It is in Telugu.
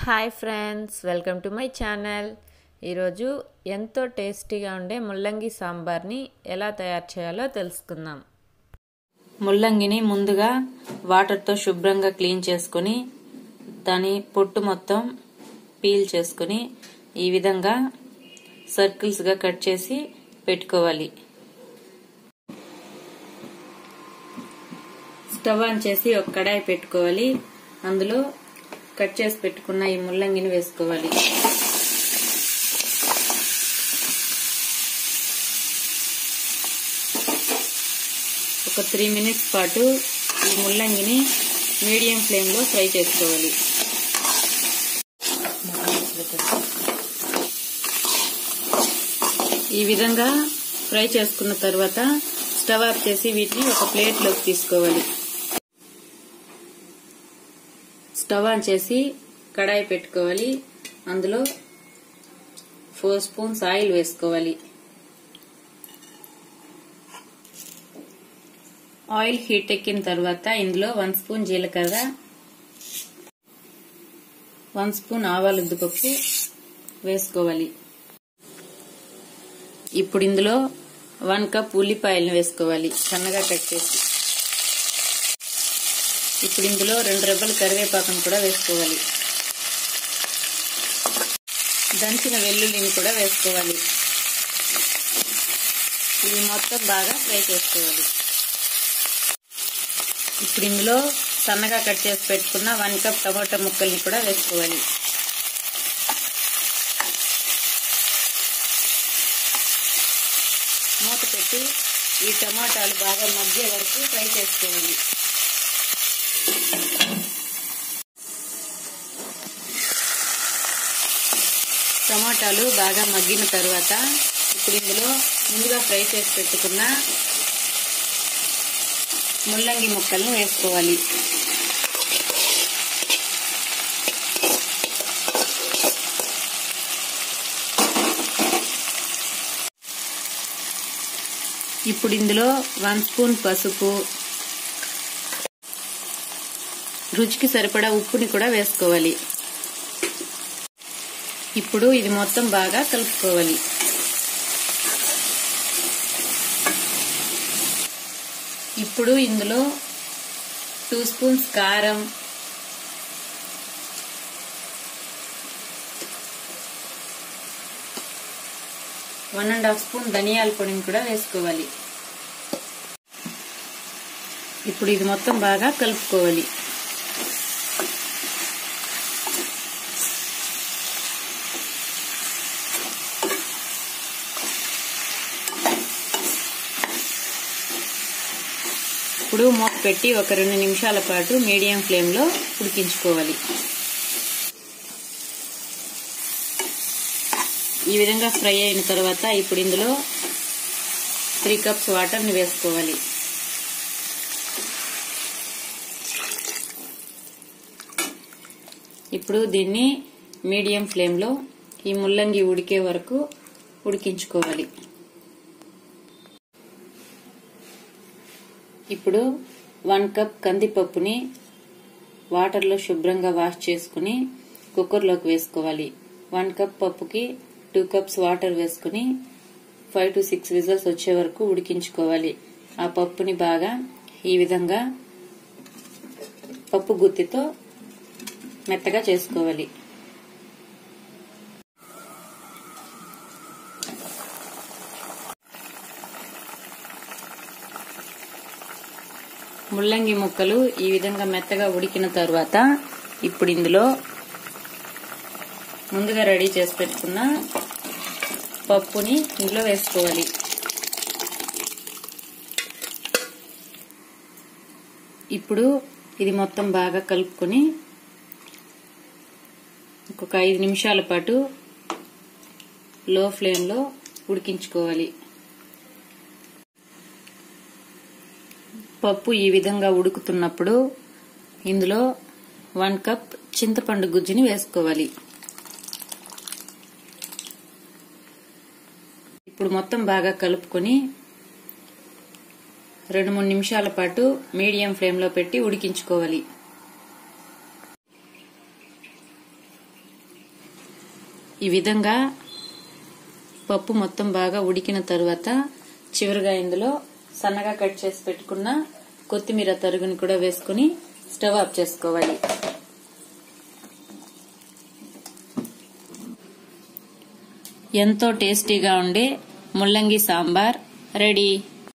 Hi friends, welcome to my channel. ఈరోజు ఎంతో టేస్టీగా ఉండే ముల్లంగి సాంబార్ని ఎలా తయారు చేయాలో తెలుసుకుందాం. ముల్లంగిని ముందుగా వాటర్తో శుభ్రంగా క్లీన్ చేసుకొని దాని పొట్టు మొత్తం పీల్ చేసుకొని ఈ విధంగా సర్కిల్స్గా కట్ చేసి పెట్టుకోవాలి. స్టవ్ ఆన్ చేసి ఒక కడాయి పెట్టుకోవాలి. అందులో కట్ చేసి పెట్టుకున్న ఈ ముల్లంగిని వేసుకోవాలి. ఒక 3 మినిట్స్ పాటు ఈ ముల్లంగిని మీడియం ఫ్లేమ్లో ఫ్రై చేసుకోవాలి. ఈ విధంగా ఫ్రై చేసుకున్న తర్వాత స్టవ్ ఆఫ్ చేసి వీటిని ఒక ప్లేట్లోకి తీసుకోవాలి. స్టవ్ ఆన్ చేసి కడాయి పెట్టుకోవాలి. అందులో 4 స్పూన్స్ ఆయిల్ వేసుకోవాలి. ఆయిల్ హీట్ ఎక్కిన తర్వాత ఇందులో 1 స్పూన్ జీలకర్ర, 1 స్పూన్ ఆవాల ఉద్దిపప్పు వేసుకోవాలి. ఇప్పుడు ఇందులో 1 కప్ ఉల్లిపాయలను వేసుకోవాలి, సన్నగా కట్ చేసి. ఇప్పుడు ఇందులో 2 రెబ్బల కరివేపాకును కూడా వేసుకోవాలి. దంచిన వెల్లుల్లిని కూడా వేసుకోవాలి. ఇవి మొత్తం బాగా ఫ్రై చేసుకోవాలి. ఇప్పుడు ఇందులో సన్నగా కట్ చేసి పెట్టుకున్న 1 కప్ టమాటా ముక్కల్ని కూడా వేసుకోవాలి. మూత పెట్టి ఈ టమాటాలు బాగా మగ్గే వరకు ఫ్రై చేసుకోవాలి. టమాటాలు బాగా మగ్గిన తర్వాత ఇప్పుడు ఇందులో ముందుగా ఫ్రై చేసి పెట్టుకున్న ముల్లంగి ముక్కలను వేసుకోవాలి. ఇప్పుడు ఇందులో 1 స్పూన్ పసుపు, రుచికి సరిపడా ఉప్పుని కూడా వేసుకోవాలి. ఇప్పుడు ఇది మొత్తం బాగా కలుపుకోవాలి. ఇప్పుడు ఇందులో 2 స్పూన్స్ కారం, 1½ స్పూన్ ధనియాల పొడిని కూడా వేసుకోవాలి. ఇప్పుడు ఇది మొత్తం బాగా కలుపుకోవాలి. ఇప్పుడు మూత పెట్టి ఒక 2 నిమిషాల పాటు మీడియం ఫ్లేమ్లో ఉడికించుకోవాలి. ఈ విధంగా ఫ్రై అయిన తర్వాత ఇప్పుడు ఇందులో 3 కప్స్ వాటర్ని వేసుకోవాలి. ఇప్పుడు దీన్ని మీడియం ఫ్లేమ్లో ఈ ముల్లంగి ఉడికే వరకు ఉడికించుకోవాలి. ఇప్పుడు 1 కప్ కందిపప్పుని వాటర్లో శుభ్రంగా వాష్ చేసుకుని కుక్కర్లోకి వేసుకోవాలి. 1 కప్ పప్పుకి 2 కప్స్ వాటర్ వేసుకుని 5 to 6 విజిల్స్ వచ్చే వరకు ఉడికించుకోవాలి. ఆ పప్పుని బాగా ఈ విధంగా పప్పు గుత్తితో మెత్తగా చేసుకోవాలి. ముల్లంగి ముక్కలు ఈ విధంగా మెత్తగా ఉడికిన తర్వాత ఇప్పుడు ఇందులో ముందుగా రెడీ చేసి పెట్టుకున్న పప్పుని ఇందులో వేసుకోవాలి. ఇప్పుడు ఇది మొత్తం బాగా కలుపుకొని ఇంకొక 5 నిమిషాల పాటు లో ఫ్లేమ్లో ఉడికించుకోవాలి. పప్పు ఈ విధంగా ఉడుకుతున్నప్పుడు ఇందులో 1 కప్ చింతపండు గుజ్జుని వేసుకోవాలి. ఇప్పుడు మొత్తం బాగా కలుపుకొని 2-3 నిమిషాల పాటు మీడియం ఫ్లేమ్లో పెట్టి ఉడికించుకోవాలి. ఈ విధంగా పప్పు మొత్తం బాగా ఉడికిన తర్వాత చివరిగా ఇందులో సన్నగా కట్ చేసి పెట్టుకున్న కొత్తిమీర తరుగుని కూడా వేసుకుని స్టవ్ ఆఫ్ చేసుకోవాలి. ఎంతో టేస్టీగా ఉండే ముల్లంగి సాంబార్ రెడీ.